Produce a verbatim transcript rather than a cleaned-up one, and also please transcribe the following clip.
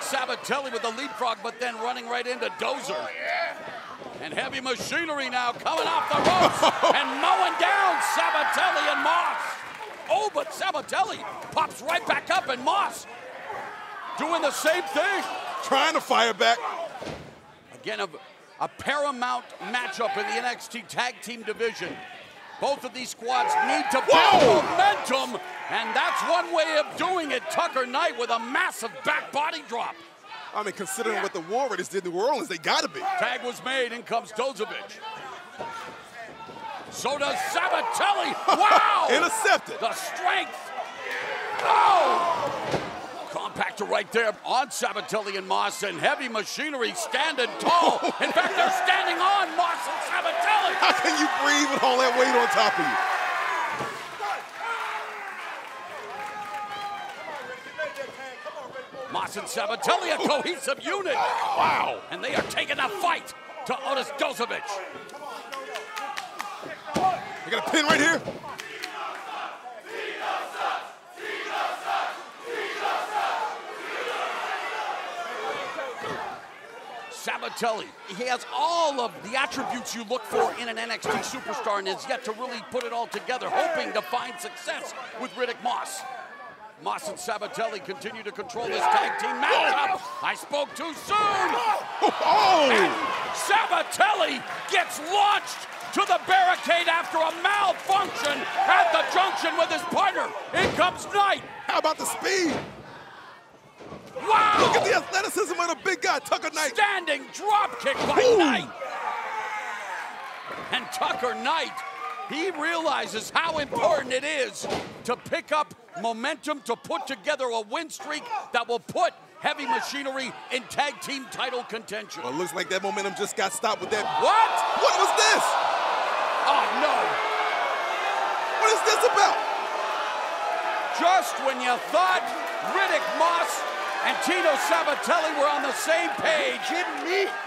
Sabatelli with the leapfrog, but then running right into Dozer. Oh, yeah. And Heavy Machinery now coming off the ropes and mowing down Sabatelli and Moss. Oh, but Sabatelli pops right back up, and Moss doing the same thing. Trying to fire back. Again, a, a paramount matchup in the N X T Tag Team Division. Both of these squads need to build momentum, and that's one way of doing it. Tucker Knight with a massive back body drop. I mean, considering what the War Raiders did in New Orleans, they gotta be. Tag was made, in comes Dozovic. So does Sabatelli. Wow! Intercepted. The strength. Oh! Compactor right there on Sabatelli and Moss, and Heavy Machinery standing tall. In fact, they're standing on Moss and Sabatelli. How can you breathe with all that weight on top of you? Moss and Sabatelli, a cohesive unit. Wow. And they are taking a fight to Otis Dozovic. You got a pin right here? Sabatelli, he has all of the attributes you look for in an N X T superstar and has yet to really put it all together, hoping to find success with Riddick Moss. Moss and Sabatelli continue to control this tag team matchup. I spoke too soon. Oh! And Sabatelli gets launched to the barricade after a malfunction at the junction with his partner. In comes Knight. How about the speed? Wow! Look at the athleticism of the big guy, Tucker Knight. Standing drop kick by Ooh. Knight. And Tucker Knight, he realizes how important it is to pick up momentum, to put together a win streak that will put Heavy Machinery in tag team title contention. Well, it looks like that momentum just got stopped with that. What? What was this? Oh, no. What is this about? Just when you thought Riddick Moss and Tino Sabatelli were on the same page. Kidding me?